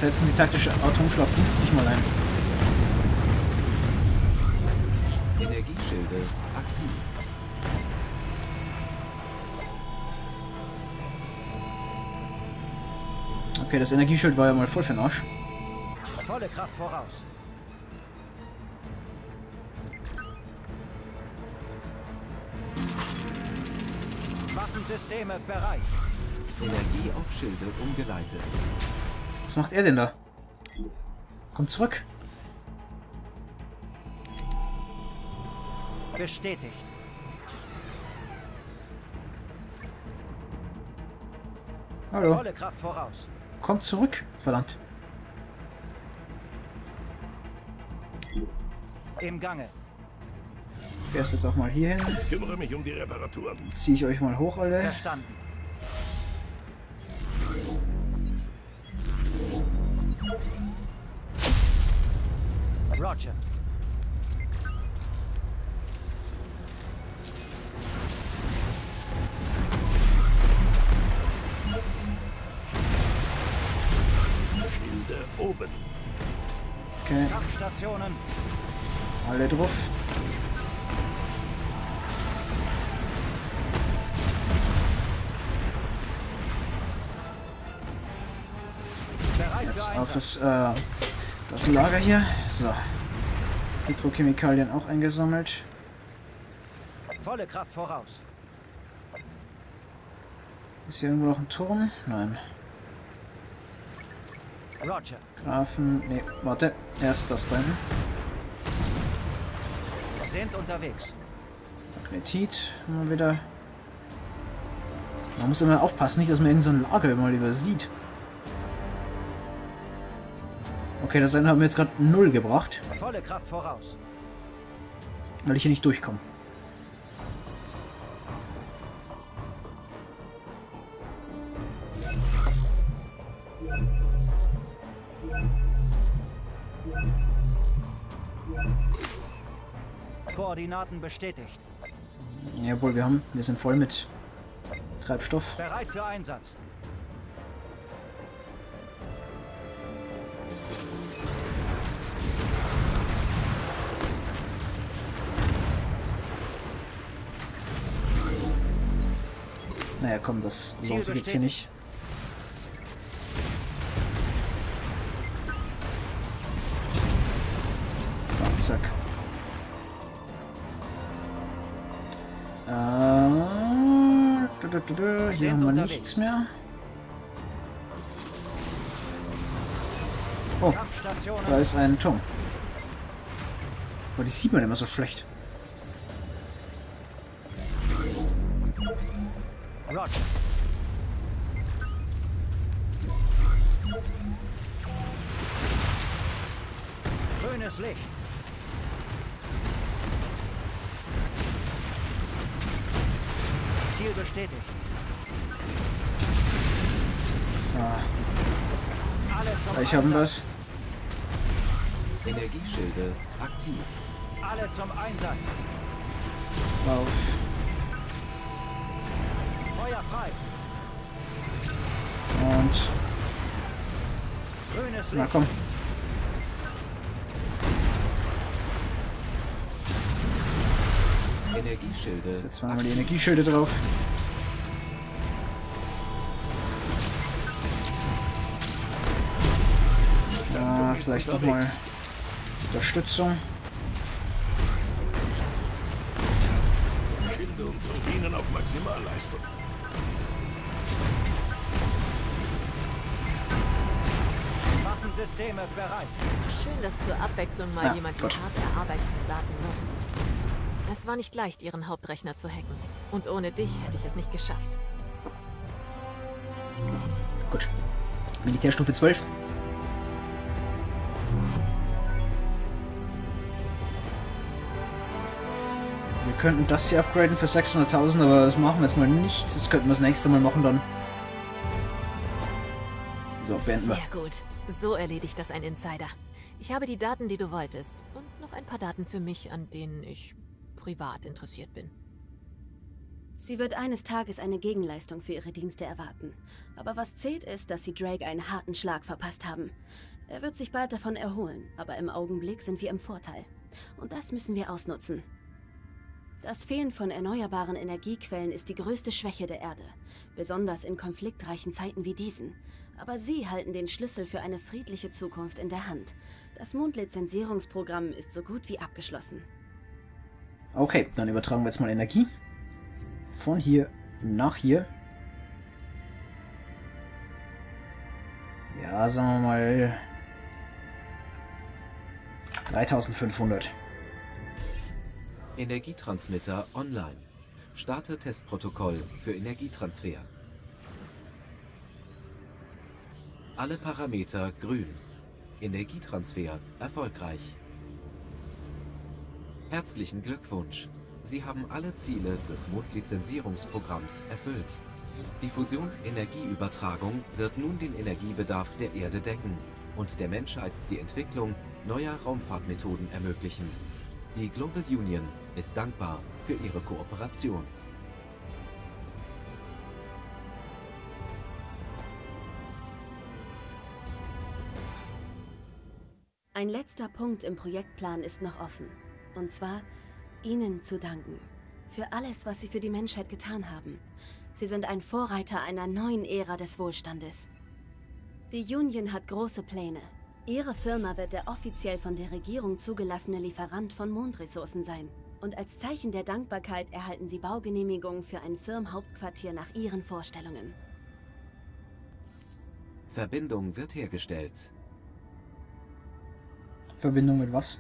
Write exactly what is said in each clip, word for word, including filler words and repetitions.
Setzen Sie taktische Atomschlag fünfzig mal ein. Energieschilde aktiv. Okay, das Energieschild war ja mal voll für den Arsch. Volle Kraft voraus. Waffensysteme bereit. Energie auf Schilde umgeleitet. Was macht er denn da? Kommt zurück. Bestätigt. Hallo. Volle Kraft voraus. Kommt zurück. Verdammt. Im Gange. Fährst jetzt auch mal hier hin. Ich kümmere mich um die Reparaturen. Ziehe ich euch mal hoch, alle. Verstanden. Roger. Schilde oben. Okay, Kampfstationen. alle drauf. Bereit Jetzt für auf Einsatz. das, äh, das Lager hier. So. Petrochemikalien auch eingesammelt. Volle Kraft voraus. Ist hier irgendwo noch ein Turm? Nein. Roger. Grafen. Nee, warte. Erst das da hinten. Sind unterwegs. Magnetit. Mal wieder. Man muss immer aufpassen, nicht, dass man irgend so ein Lager mal übersieht. Okay, das eine haben wir jetzt gerade null gebracht, Volle Kraft voraus. weil ich hier nicht durchkomme. Koordinaten bestätigt. Jawohl, wir haben, wir sind voll mit Treibstoff. Bereit für Einsatz. Naja, komm, das lohnt sich jetzt hier nicht. So, zack. Äh, du, du, du, du. Hier haben wir nichts mehr. Oh, Kampfstationen. da ist ein Turm. Aber die sieht man immer so schlecht. Roger. Grünes Licht. Ziel bestätigt. So, Alle zum gleich haben wir Einsatz. es. Energieschilde aktiv. Alle zum Einsatz. Drauf. Feuer frei. Und, Grünes na Licht. komm. Energieschilde. Setzen wir mal die Energieschilde drauf. Da vielleicht nochmal Unterstützung. Schilde und Turbinen auf Maximalleistung. Waffensysteme bereit. Schön, dass zur Abwechslung mal Ja, jemand die gut. hart erarbeiteten Daten nutzt. Es war nicht leicht, ihren Hauptrechner zu hacken. Und ohne dich hätte ich es nicht geschafft. Gut. Militärstufe zwölf. Wir könnten das hier upgraden für sechshunderttausend, aber das machen wir jetzt mal nicht. Das könnten wir das nächste Mal machen dann. So, beenden wir. Sehr gut. So erledigt das ein Insider. Ich habe die Daten, die du wolltest. Und noch ein paar Daten für mich, an denen ich privat interessiert bin. Sie wird eines Tages eine Gegenleistung für ihre Dienste erwarten. Aber was zählt ist, dass sie Drake einen harten Schlag verpasst haben. Er wird sich bald davon erholen, aber im Augenblick sind wir im Vorteil. Und das müssen wir ausnutzen. Das Fehlen von erneuerbaren Energiequellen ist die größte Schwäche der Erde. Besonders in konfliktreichen Zeiten wie diesen. Aber Sie halten den Schlüssel für eine friedliche Zukunft in der Hand. Das Mondlizenzierungsprogramm ist so gut wie abgeschlossen. Okay, dann übertragen wir jetzt mal Energie. Von hier nach hier. Ja, sagen wir mal dreitausendfünfhundert. Energietransmitter online. Starte Testprotokoll für Energietransfer. Alle Parameter grün. Energietransfer erfolgreich. Herzlichen Glückwunsch. Sie haben alle Ziele des Mondlizenzierungsprogramms erfüllt. Die Fusionsenergieübertragung wird nun den Energiebedarf der Erde decken und der Menschheit die Entwicklung neuer Raumfahrtmethoden ermöglichen. Die Global Union ist dankbar für Ihre Kooperation. Ein letzter Punkt im Projektplan ist noch offen. Und zwar, Ihnen zu danken. Für alles, was Sie für die Menschheit getan haben. Sie sind ein Vorreiter einer neuen Ära des Wohlstandes. Die Union hat große Pläne. Ihre Firma wird der offiziell von der Regierung zugelassene Lieferant von Mondressourcen sein. Und als Zeichen der Dankbarkeit erhalten Sie Baugenehmigungen für ein Firmenhauptquartier nach Ihren Vorstellungen. Verbindung wird hergestellt. Verbindung mit was?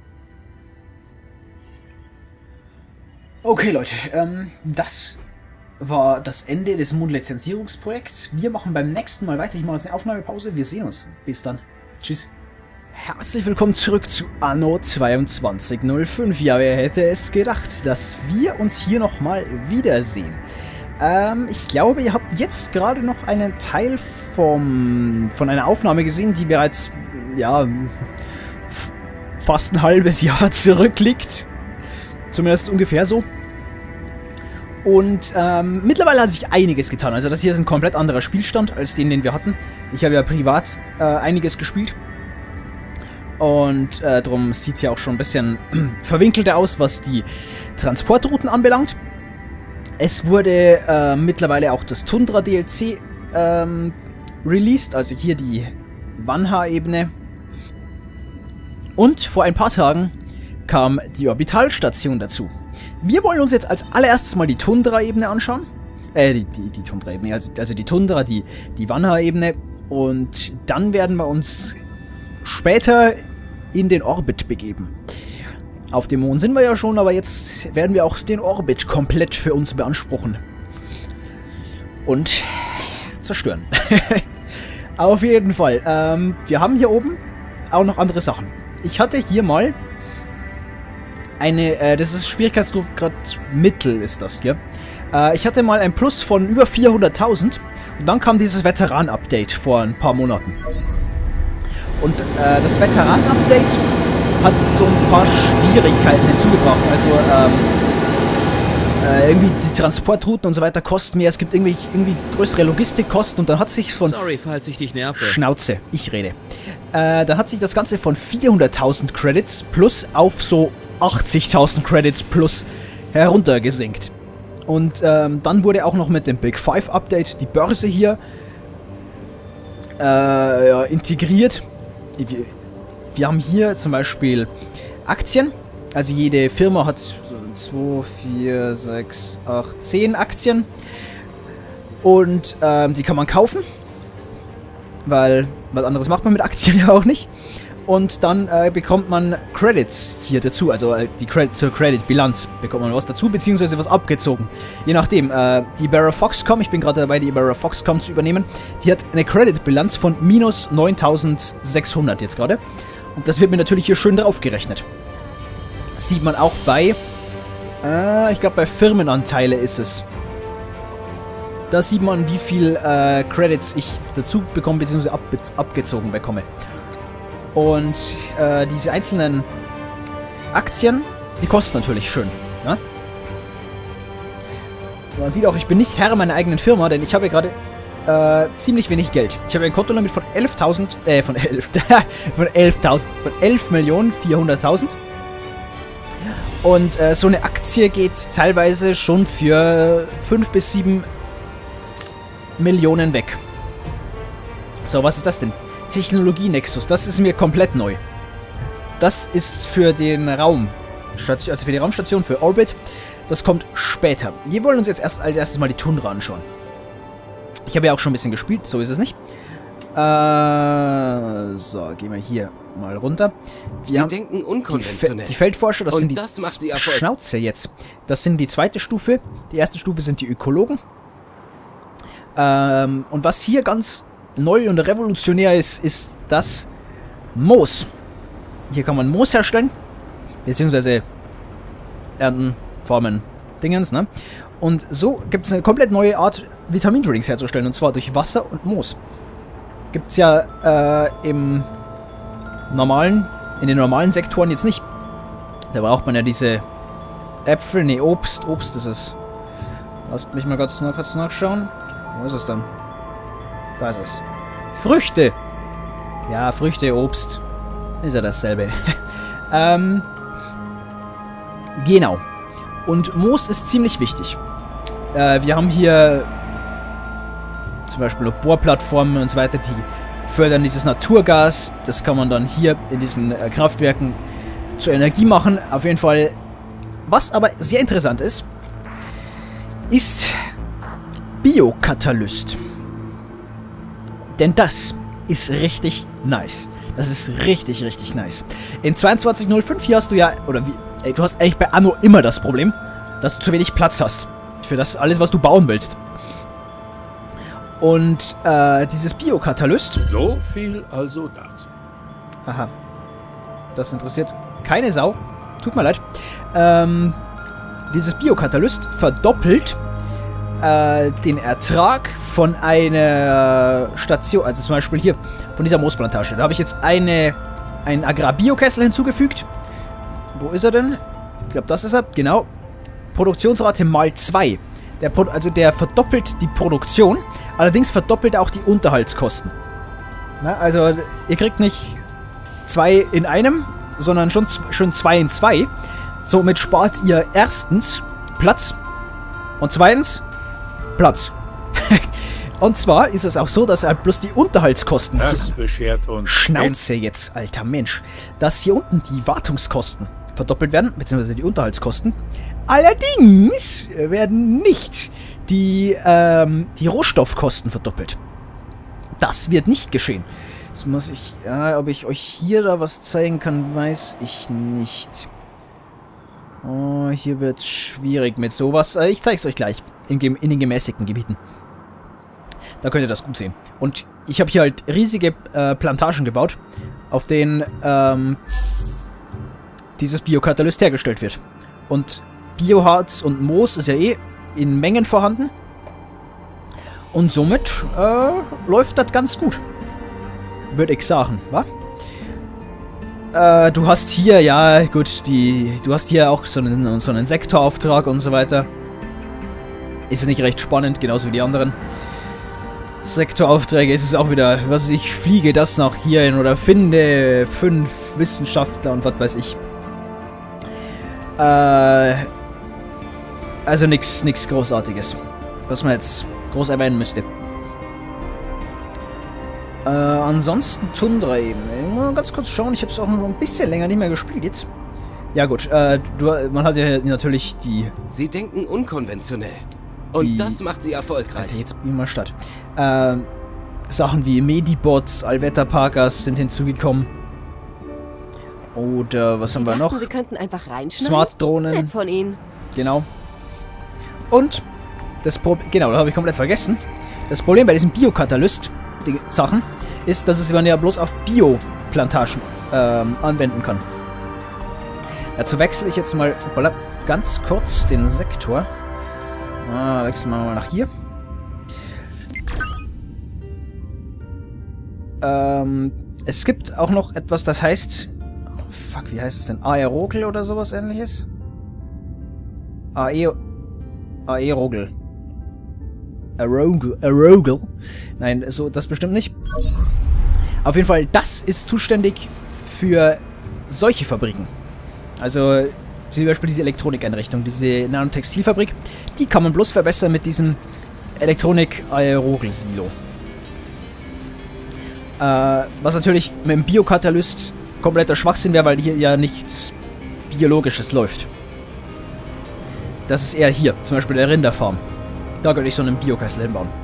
Okay, Leute, ähm, das war das Ende des Mondlizenzierungsprojekts. Wir machen beim nächsten Mal weiter. Ich mache jetzt eine Aufnahmepause. Wir sehen uns. Bis dann. Tschüss. Herzlich willkommen zurück zu Anno zweiundzwanzig null fünf. Ja, wer hätte es gedacht, dass wir uns hier nochmal wiedersehen. Ähm, ich glaube, ihr habt jetzt gerade noch einen Teil vom, von einer Aufnahme gesehen, die bereits, ja, fast ein halbes Jahr zurückliegt. Zumindest ungefähr so. Und ähm, mittlerweile hat sich einiges getan. Also das hier ist ein komplett anderer Spielstand als den, den wir hatten. Ich habe ja privat äh, einiges gespielt. Und äh, darum sieht es ja auch schon ein bisschen verwinkelter aus, was die Transportrouten anbelangt. Es wurde äh, mittlerweile auch das Tundra-D L C ähm, released. Also hier die Vanha-Ebene. Und vor ein paar Tagen kam die Orbitalstation dazu. Wir wollen uns jetzt als allererstes mal die Tundra-Ebene anschauen. Äh, die, die, die Tundra-Ebene, also, also die Tundra, die, die Vanha-Ebene. Und dann werden wir uns später in den Orbit begeben. Auf dem Mond sind wir ja schon, aber jetzt werden wir auch den Orbit komplett für uns beanspruchen. Und zerstören. Auf jeden Fall. Ähm, wir haben hier oben auch noch andere Sachen. Ich hatte hier mal eine, äh, das ist Schwierigkeitsstufe gerade Mittel ist das hier. Äh, ich hatte mal ein Plus von über vierhunderttausend und dann kam dieses Veteran-Update vor ein paar Monaten. Und äh, das Veteran-Update hat so ein paar Schwierigkeiten hinzugebracht. Also ähm, äh, irgendwie die Transportrouten und so weiter kosten mehr. Es gibt irgendwie, irgendwie größere Logistikkosten und dann hat sich von... Sorry, falls ich dich nerve. Schnauze, ich rede. Äh, dann hat sich das Ganze von vierhunderttausend Credits plus auf so achtzigtausend Credits plus heruntergesenkt. Und ähm, dann wurde auch noch mit dem Big Five Update die Börse hier äh, ja, integriert. Wir, wir haben hier zum Beispiel Aktien. Also jede Firma hat zwei, vier, sechs, acht, zehn Aktien. Und ähm, die kann man kaufen. Weil was anderes macht man mit Aktien ja auch nicht. Und dann äh, bekommt man Credits hier dazu, also äh, die Credit zur Credit-Bilanz bekommt man was dazu, beziehungsweise was abgezogen. Je nachdem, äh, die Ibarra Foxcom, ich bin gerade dabei, die Ibarra Foxcom zu übernehmen, die hat eine Credit-Bilanz von minus neuntausendsechshundert jetzt gerade. Und das wird mir natürlich hier schön draufgerechnet. Sieht man auch bei, äh, ich glaube bei Firmenanteile ist es. Da sieht man, wie viel äh, Credits ich dazu bekomme, beziehungsweise ab, abgezogen bekomme. Und äh, diese einzelnen Aktien, die kosten natürlich schön. Ne? Man sieht auch, ich bin nicht Herr meiner eigenen Firma, denn ich habe gerade äh, ziemlich wenig Geld. Ich habe ein Kontolimit von elftausend, äh, von elf, von elftausend, von elf Millionen vierhunderttausend. Und äh, so eine Aktie geht teilweise schon für fünf bis sieben Millionen weg. So, was ist das denn? Technologie-Nexus, das ist mir komplett neu. Das ist für den Raum, also für die Raumstation, für Orbit. Das kommt später. Wir wollen uns jetzt erst als erstes mal die Tundra anschauen. Ich habe ja auch schon ein bisschen gespielt, so ist es nicht. Äh, so, gehen wir hier mal runter. Wir Sie haben denken die, unkonventionell. Fe die Feldforscher, das Und sind die das macht sie erfolgreich. Schnauze jetzt. Das sind die zweite Stufe. Die erste Stufe sind die Ökologen. Ähm, und was hier ganz neu und revolutionär ist, ist das Moos. Hier kann man Moos herstellen. Beziehungsweise ernten, formen, Dingens, ne? Und so gibt es eine komplett neue Art, Vitamindrinks herzustellen. Und zwar durch Wasser und Moos. Gibt es ja äh, im normalen, in den normalen Sektoren jetzt nicht. Da braucht man ja diese Äpfel, ne, Obst. Obst ist es. Lasst mich mal kurz, noch kurz nachschauen. Wo ist es dann? Da ist es. Früchte. Ja, Früchte, Obst. Ist ja dasselbe. ähm, genau. Und Moos ist ziemlich wichtig. Äh, wir haben hier zum Beispiel Bohrplattformen und so weiter, die fördern dieses Naturgas. Das kann man dann hier in diesen äh, Kraftwerken zur Energie machen. Auf jeden Fall. Was aber sehr interessant ist, ist Biokatalyst. Denn das ist richtig nice. Das ist richtig, richtig nice. In zweiundzwanzig null fünf hier hast du ja, oder wie, ey, du hast eigentlich bei Anno immer das Problem, dass du zu wenig Platz hast. Für das alles, was du bauen willst. Und äh, dieses Biokatalyst. So viel also dazu. Aha. Das interessiert keine Sau. Tut mir leid. Ähm, dieses Biokatalyst verdoppelt äh, den Ertrag von einer Station, also zum Beispiel hier von dieser Moosplantage. Da habe ich jetzt eine, einen Agrarbiokessel hinzugefügt. Wo ist er denn? Ich glaube, das ist er. Genau. Produktionsrate mal zwei. Der Pro also der verdoppelt die Produktion, allerdings verdoppelt er auch die Unterhaltskosten. Na, also ihr kriegt nicht zwei in einem, sondern schon, schon zwei in zwei. Somit spart ihr erstens Platz und zweitens Platz. Und zwar ist es auch so, dass halt bloß die Unterhaltskosten... Das beschert uns... Schnauze jetzt, alter Mensch. Dass hier unten die Wartungskosten verdoppelt werden, beziehungsweise die Unterhaltskosten. Allerdings werden nicht die, ähm, die Rohstoffkosten verdoppelt. Das wird nicht geschehen. Jetzt muss ich... Ja, ob ich euch hier da was zeigen kann, weiß ich nicht. Oh, hier wird es schwierig mit sowas. Ich zeige es euch gleich. In, in den gemäßigten Gebieten. Da könnt ihr das gut sehen. Und ich habe hier halt riesige äh, Plantagen gebaut, auf denen ähm, dieses Biokatalyst hergestellt wird. Und Bioharz und Moos ist ja eh in Mengen vorhanden. Und somit äh, läuft das ganz gut. Würde ich sagen, wa? Äh, du hast hier, ja gut, die, du hast hier auch so einen, so einen Sektorauftrag und so weiter. Ist nicht recht spannend, genauso wie die anderen Sektoraufträge. Ist es auch wieder, was weiß ich, fliege das nach hierhin oder finde fünf Wissenschaftler und was weiß ich. Äh, also nichts nix Großartiges, was man jetzt groß erwähnen müsste. Äh, ansonsten Tundra eben. Mal ganz kurz schauen, ich habe es auch noch ein bisschen länger nicht mehr gespielt jetzt. Ja gut, äh, du, man hat ja natürlich die... Sie denken unkonventionell. Und die, das macht sie erfolgreich. Alter, jetzt bin ich mal statt. Äh, Sachen wie Medibots, Allwetterparkers sind hinzugekommen. Oder was haben wir noch? Sie könnten einfach reinschneiden. Smart-Drohnen. Nett von Ihnen. Genau. Und das Problem, genau, da habe ich komplett vergessen. Das Problem bei diesem Biokatalyst, die Sachen, ist, dass es man ja bloß auf Bioplantagen ähm, anwenden kann. Dazu wechsle ich jetzt mal ganz kurz den Sektor. Ah, wechseln wir mal nach hier. Ähm, es gibt auch noch etwas, das heißt... Oh, fuck, wie heißt es denn? Aerogel oder sowas ähnliches? Ae... Aerogel. Arogel. Arogel. Nein, so das bestimmt nicht. Auf jeden Fall, das ist zuständig für solche Fabriken. Also, zum Beispiel diese Elektronikeinrichtung, diese Nanotextilfabrik, die kann man bloß verbessern mit diesem Elektronik-Aerogel-Silo. Äh, was natürlich mit dem Biokatalyst kompletter Schwachsinn wäre, weil hier ja nichts Biologisches läuft. Das ist eher hier, zum Beispiel der Rinderfarm. Da könnte ich so einen Biokessel hinbauen.